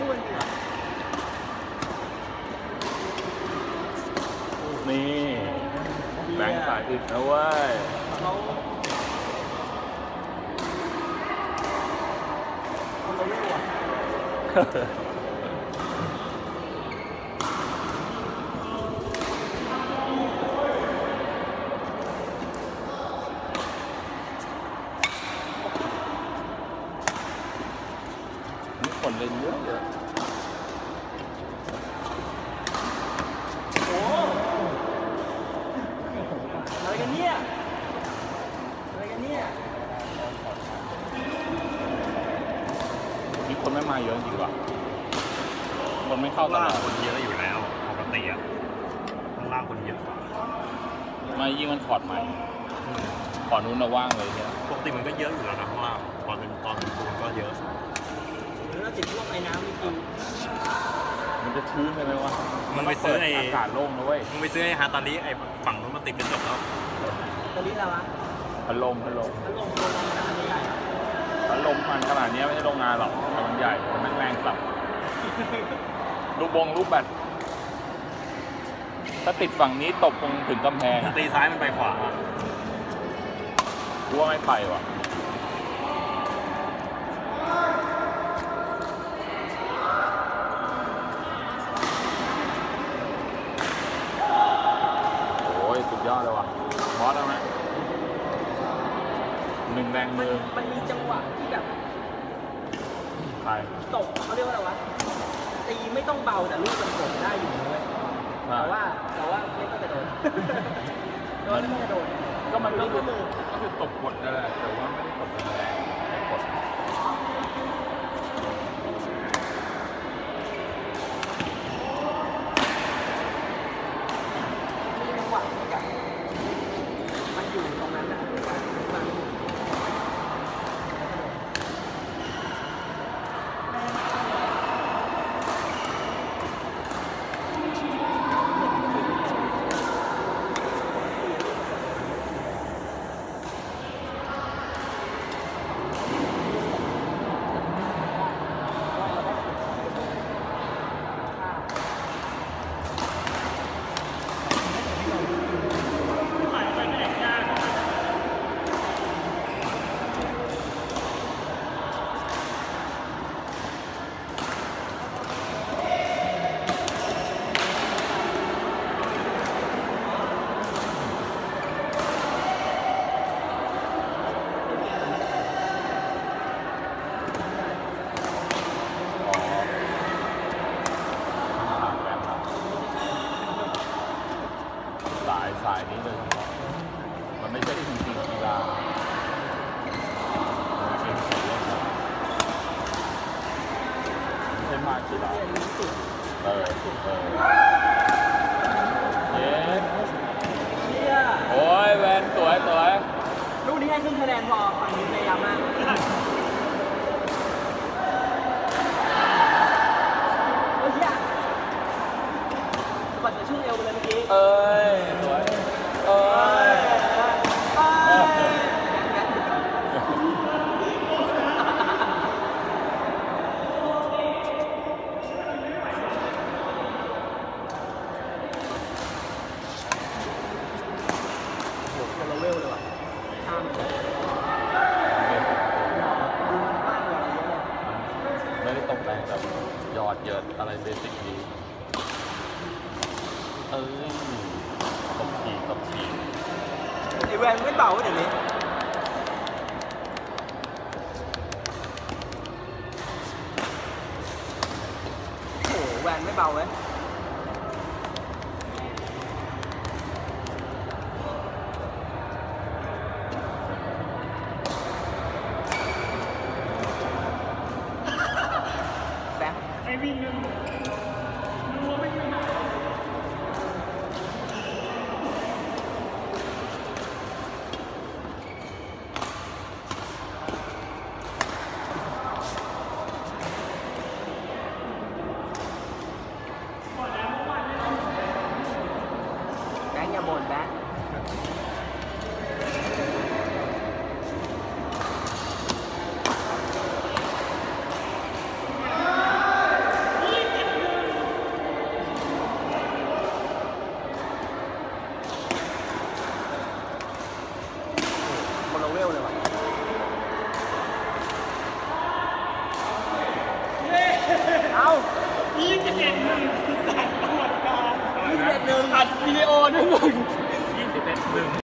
คู่กันจริงเหรอนี่แบงค์สายอึดนะเว้ยเราเร็วอ่ะนี่คนเล่นเยอะเลยโอ้อะไรกันเนี่ยอะไรกันเนี่ยนี่คนไม่มาเยอะจริงว่ะคนไม่เข้าตลาดคนเยอะอยู่แล้วปกติอ่ะข้างล่างคนเยอะกว่าไม่ยิ่งมันถอดใหม่ก่อนนู้นเราว่างเลยเนี่ยปกติมันก็เยอะอยู่แล้วนะข้างล่างตอนเป็นปูนก็เยอะหรือเราติดพวกไอ้น้ำจริงมันจะชื้นไปไหมวะมันไปซื้อไอ้อากาศโล่งนะเว้ยมึงไปซื้อไอ้ฮาตาลิไอ้ฝั่งนู้นมันติดกันจบแล้วตอนนี้เราอะพัดลมโรงงานขนาดใหญ่พัดลมมันขนาดนี้ไม่ใช่โรงงานหรอกแต่มันใหญ่มันแรงสับลูกแบตถ้าติดฝั่งนี้ตบคงถึงกำแพงตีซ้ายมันไปขวาว่าไม่ไปว่ะโอ้ยสุดยอดเลยว่ะมอสแล้วไหมหนึ่งแรงมือมันมีจังหวะที่แบบใครตกเขาเรียกว่าอะไรวะตีไม่ต้องเบาแต่ลูกมันกดได้อยู่เลยแต่ว่าไม่ต้องกระโดดไม่ต้องกระโดดก็มันก็คือตบกดนั่นแหละแต่ว่าไม่ได้ตบแรงแค่กดมีจังหวะที่แบบมันอยู่ตรงนั้นนะสายนี้เลยมันไม่ใช่จริงกีฬาเป็นสิ่งเล่นไม่ใช่มากีฬาโอ้ยแวนสวยลูกนี้ให้ครึ่งคะแนนพอฝั่งนี้พยายามมากโอ้ยสะบัดจะช่วงเอวไปเลยเมื่อกี้สวยไม่ได้ตกแรงแต่หยอดเยิดอะไรเบสิกดีตบฉีกไอแวนไม่เบาเดี๋ยวนี้โอ้แวนไม่เบาเว้ยไอ้วิ่งนึงดูไม่ยืนแบงค์อย่าบ่นแบงค์เวลเลยว่ะเอา21-1 21-1 21-1